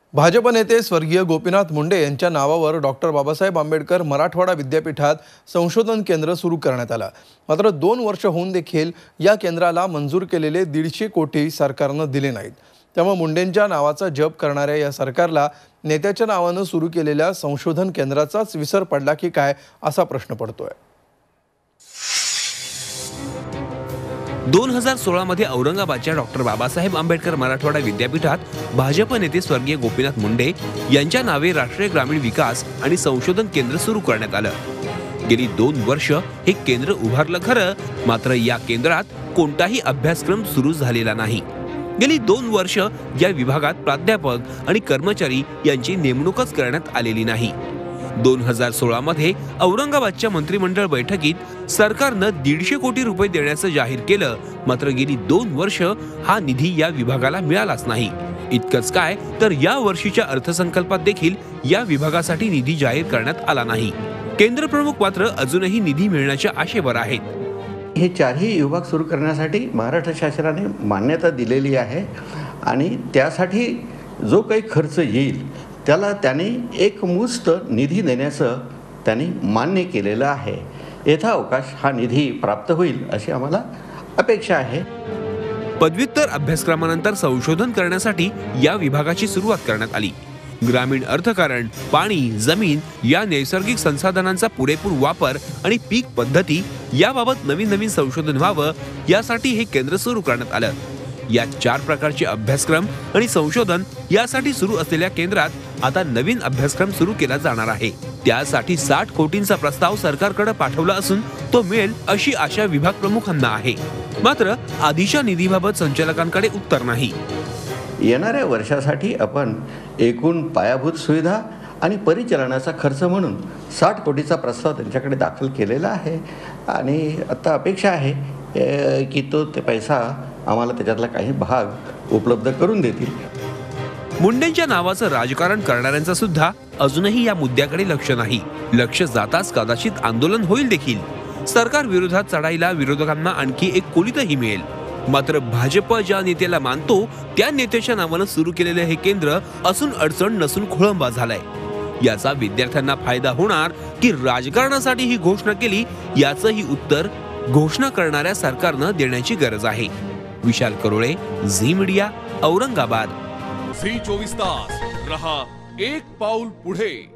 भाजप नेते स्वर्गीय गोपीनाथ मुंडे यांच्या नावावर डॉक्टर बाबासाहेब आंबेडकर मराठवाडा विद्यापीठात संशोधन केंद्र सुरू करण्यात आलं। मात्र 2 वर्ष होऊन देखील या केंद्राला मंजूर केलेले 150 कोटी सरकारने दिले नाहीत। त्यामुळे मुंडेंच्या नावाचा जप करणाऱ्या या सरकारला नेत्याच्या नावाने सुरू केलेल्या संशोधन केंद्राचाच विसर पडला की काय असा प्रश्न पडतोय। 2016 मध्ये औरंगाबादच्या डॉक्टर बाबासाहेब आंबेडकर मराठवाडा विद्यापीठात भाजप नेते स्वर्गीय गोपीनाथ मुंडे यांच्या नावे राष्ट्रीय ग्रामीण विकास आणि संशोधन केंद्र सुरू करण्यात आलं। गेली 2 वर्ष हे केंद्र उभारलं खरं, मात्र या केंद्रात कोणताही अभ्यासक्रम सुरू झालेला नाही। गेली 2 वर्ष या विभागात प्राध्यापक आणि कर्मचारी यांची नेमणूकच करण्यात आलेली नाही। 2016 मध्ये औरंगाबादच्या मंत्रिमंडळ बैठकीत सरकारनं 150 कोटी रुपये देण्याचं जाहीर केलं, मात्र गेली 2 वर्ष हा निधी या विभागाला मिळालाच नाही। इतकंच काय तर या वर्षीच्या अर्थसंकल्पात देखील या विभागासाठी निधी जाहीर करण्यात आला नाही। केंद्र प्रमुख मात्र अजूनही निधी मिळण्याच्या आशेवर आहेत। हे 4ही विभाग सुरू करण्यासाठी महाराष्ट्र शासनाने मान्यता दिलेली आहे आणि त्यासाठी जो काही खर्च येईल त्याला त्यांनी एकमुष्ट निधी देण्याचं त्यांनी मान्य केलेलं आहे। यथाअवकाश हा निधी प्राप्त होईल अशी आम्हाला अपेक्षा आहे। पदव्युत्तर अभ्यासक्रमानंतर संशोधन करण्यासाठी या विभागाची सुरुवात करण्यात आली। ग्रामीण अर्थकारण, पाणी, जमीन या नैसर्गिक संसाधनांचा पुरेपूर वापर आणि पीक पद्धती याबाबत नवीन संशोधन व्हावं यासाठी हे केंद्र सुरू करण्यात आलं। या 4 प्रकारचे अभ्यासक्रम आणि संशोधन यासाठी सुरू असलेल्या केंद्रात आता नवीन अभ्यासक्रम सुरू केला जाणार आहे। त्यासाठी 60 कोटींचा प्रस्ताव सरकारकडे पाठवला असून तो मिळेल अशी आशा विभाग प्रमुखांना आहे। मात्र आधीच्या निधीबाबत संचालकांकडे उत्तर नाही। येणाऱ्या वर्षासाठी आपण एकूण पायाभूत सुविधा आणि परिचालनाचा खर्च म्हणून 60 कोटीचा प्रस्ताव त्यांच्याकडे दाखल केलेला आहे आणि आता अपेक्षा आहे की ते पैसा आम्हाला त्याच्यातला काही भाग उपलब्ध करून देतील। मुंडेंच्या नावाचं राजकारण करणाऱ्यांचा सुद्धा अजूनही या मुद्द्याकडे लक्ष नाही। लक्ष जाताच कदाचित आंदोलन होईल देखील। सरकार विरोधात चढाईला विरोधकांना आणखी एक कोलीतही मिळेल। मात्र भाजप ज्या नेत्याला मानतो त्या नेत्याच्या नावानं सुरू केलेले हे केंद्र असून अडचण नसून खोळंबा झालाय। याचा विद्यार्थ्यांना फायदा होणार की राजकारणासाठी ही घोषणा केली याचंही उत्तर घोषणा करणाऱ्या सरकारनं देण्याची गरज आहे। विशाल करोळे, झी मीडिया, औरंगाबाद। झी 24 तास रहा एक पाऊल पुढे।